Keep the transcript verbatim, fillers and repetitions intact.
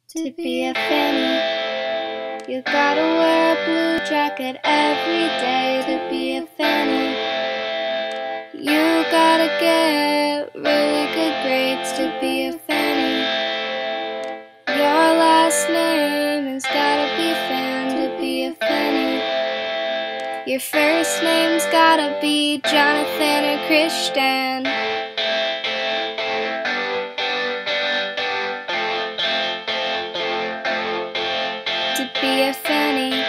To be a Phanny, you gotta wear a blue jacket every day. To be a Phanny, you gotta get really good grades. To be a Phanny, your last name has gotta be Phan. To be a Phanny, your first name's gotta be Jonathan or Christian. To be a Phanny,